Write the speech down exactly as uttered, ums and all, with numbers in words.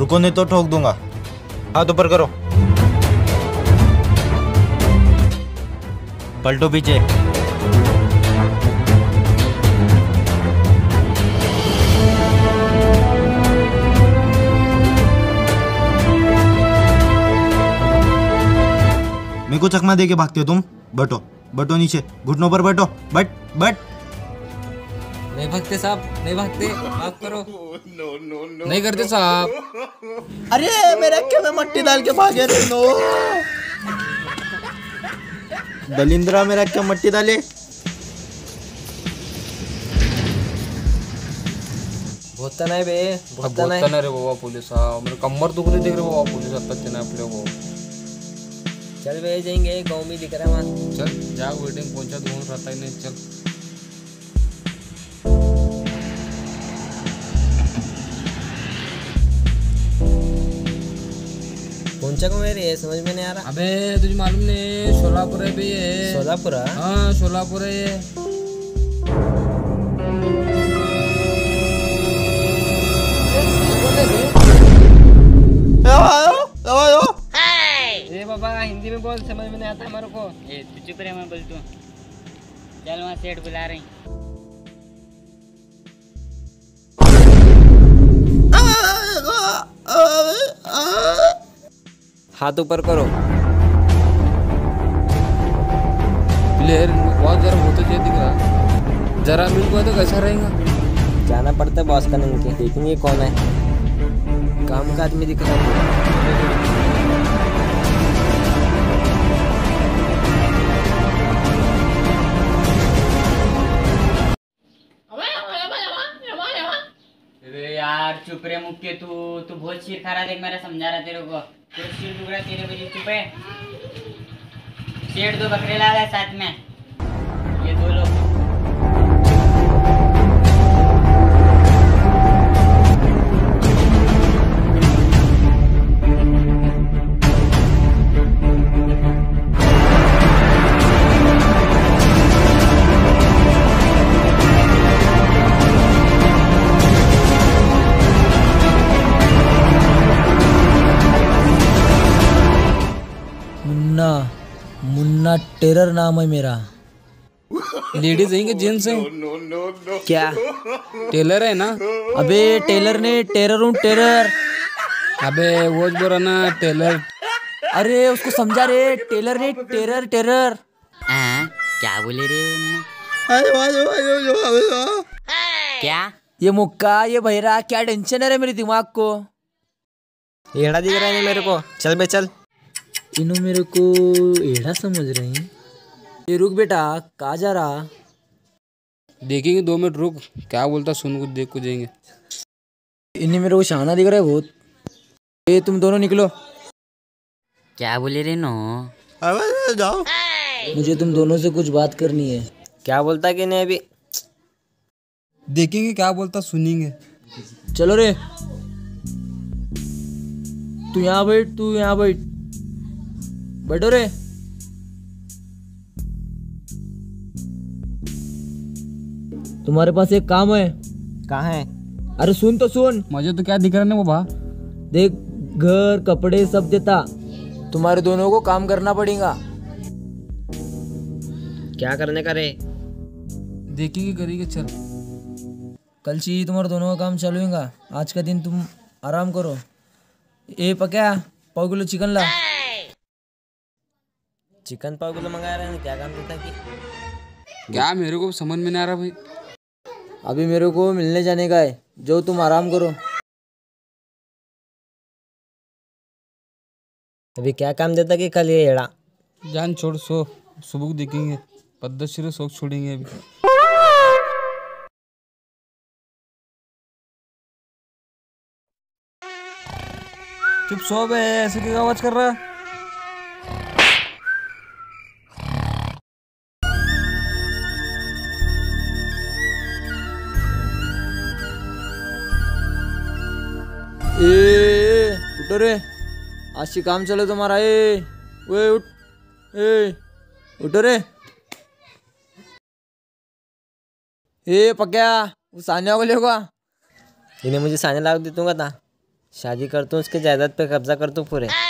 रुको नहीं तो ठोक दूंगा। हाथ ऊपर करो, पलटो पीछे। मेरे को चकमा दे के भागते हो तुम। बैठो बैठो नीचे, घुटनों पर बैठो। बट बट नहीं भागते साहब, नहीं भागते, माफ करो। नो, नो, नो, नहीं करते साहब। अरे मेरे अक्के में मट्टी डाल के भागे रे। नो दलिंद्रा, मेरा अक्के में मट्टी डाले। बहुत नाही बे, बहुत नाही रे बाबा पुलिस। मेरे कमर दुख रही देख रहे बाबा पुलिस आता ना आपले को। चल बे जाएंगे, गाँव में दिख रहा है वहाँ। चल जा, वेटिंग पहुंचा दूर रहता ही नहीं। चल पहुंचा को मेरे ये समझ में नहीं आ रहा। अबे तुझे मालूम नहीं, सोलापुर है बे ये। सोलापुर? हाँ सोलापुर है ये। ए बाबा हिंदी में बोल, समझ में नहीं आता हमारे को। ए तू चुप रहे, मैं बोलता हूँ। चल वहाँ सेठ बुला रही। हाथ ऊपर करो। प्लेयर बहुत जरा होते चाहिए दिख रहा। जरा मिल को तो कैसा रहेगा? जाना पड़ता है बॉस का नहीं के, देखेंगे कौन है। काम का आदमी दिख रहा है। अरे यार चुप रे मुक्के, तू तू बहुत सिर खा रहा। देख मेरा समझा रहा तेरे को, तेरे सिर दुख रहा तेरे वजह। चुप है। सेठ दो बकरे ला रहा है साथ में, ये दो लोग। मुन्ना, मुन्ना टेरर नाम है मेरा। लेडीज है कि जेंट्स है? नो, नो, नो, क्या टेलर है ना? अबे टेलर ने टेरर हूँ, टेरर। अबे वो बोल रहा ना टेलर। अरे उसको समझा रे, टेलर ने टेरर, टेरर। आ, क्या बोले रे? क्या ये मुक्का, ये भैरा, क्या टेंशन है रे मेरे दिमाग को। एड़ा दिख रहा है मेरे को। चल बे चल। इन्हों मेरे को एड़ा समझ रहे हैं। ये रुक बेटा, कहाँ जा रहा? देखेंगे, दो मिनट रुक, क्या बोलता सुन, कुछ देख को जाएंगे। इन्हें मेरे को शाना दिख रहा है बहुत। ये तुम दोनों निकलो। क्या बोले रे? नो जाओ, मुझे तुम दोनों से कुछ बात करनी है। क्या बोलता कि नहीं अभी देखेंगे, क्या बोलता सुनेंगे। चलो रे, तू यहाँ बैठ, तू यहाँ बैठ, बैठो रे। तुम्हारे पास एक काम है। कहाँ है? अरे सुन तो सुन। मुझे तो क्या दिख रहा है वो बा। देख, घर कपड़े सब देता, तुम्हारे दोनों को काम करना पड़ेगा। क्या करने का रे? देखेंगे, करेंगे। चल, कल से तुम्हारे दोनों का काम चालू होगा। आज का दिन तुम आराम करो। ए पक्या, पाव किलो चिकन ला। चिकन पाव किलो मंगाया रहा है, क्या काम देता कि? क्या मेरे को समझ में नहीं आ रहा भाई। अभी मेरे को मिलने जाने का है, जो तुम आराम करो। अभी क्या काम देता कि कल ये एड़ा? जान छोड़, सो सुबह देखेंगे। पद्धति शौक छोड़ेंगे अभी। चुप सो बे, ऐसे क्या आवाज कर रहा? ए उठो रे, आज से काम चले तुम्हारा। ए वे उठ, ए उठो रे। ए पक्या, वो सानिया को लेगा। इन्हें मुझे सानिया ला दे दूंगा था। शादी करता हूँ उसके जायदाद पे कब्जा करता हूँ पूरे।